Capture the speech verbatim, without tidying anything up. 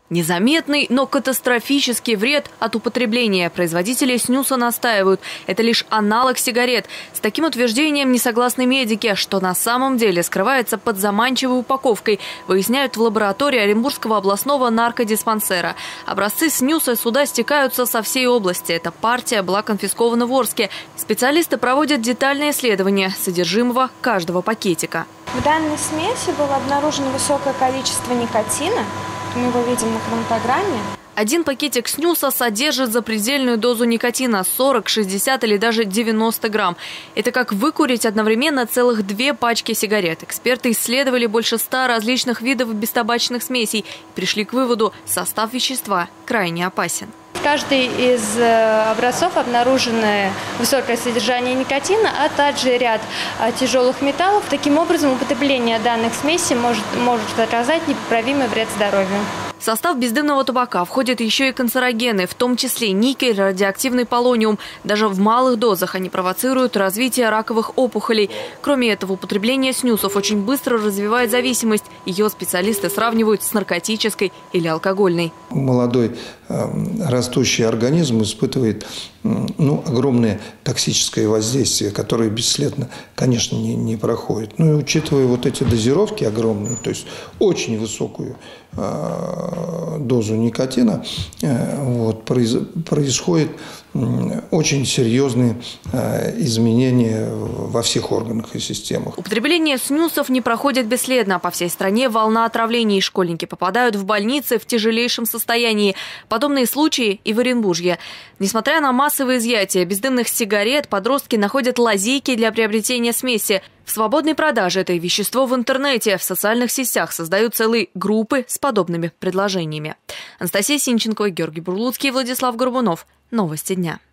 Незаметный, но катастрофический вред от употребления. Производители снюса настаивают. Это лишь аналог сигарет. С таким утверждением не согласны медики, что на самом деле скрывается под заманчивой упаковкой, выясняют в лаборатории Оренбургского областного наркодиспансера. Образцы снюса сюда стекаются со всей области. Эта партия была конфискована в Орске. Специалисты проводят детальное исследование содержимого каждого пакетика. В данной смеси было обнаружено высокое количество никотина. Мы его видим на хроматограмме. Один пакетик снюса содержит запредельную дозу никотина – сорок, шестьдесят или даже девяносто грамм. Это как выкурить одновременно целых две пачки сигарет. Эксперты исследовали больше ста различных видов бестабачных смесей и пришли к выводу – состав вещества крайне опасен. В каждой из образцов обнаружено высокое содержание никотина, а также ряд тяжелых металлов. Таким образом, употребление данных смесей может, может оказать непоправимый вред здоровью. В состав бездымного табака входят еще и канцерогены, в том числе никель, радиоактивный полониум. Даже в малых дозах они провоцируют развитие раковых опухолей. Кроме этого, употребление снюсов очень быстро развивает зависимость. Ее специалисты сравнивают с наркотической или алкогольной. Молодой растущий организм испытывает ну, огромное токсическое воздействие, которое бесследно, конечно, не, не проходит. Ну и учитывая вот эти дозировки огромные, то есть очень высокую э, дозу никотина, э, вот, произ, происходит э, очень серьезные э, изменения во всех органах и системах. Употребление снюсов не проходит бесследно. По всей стране волна отравлений. Школьники попадают в больницы в тяжелейшем состоянии. Подобные случаи и в Оренбурге. Несмотря на массовые изъятия бездымных сигарет, подростки находят лазейки для приобретения смеси. В свободной продаже это вещество в интернете, в социальных сетях создают целые группы с подобными предложениями. Анастасия Синченкова, Георгий Бурлуцкий, Владислав Горбунов. Новости дня.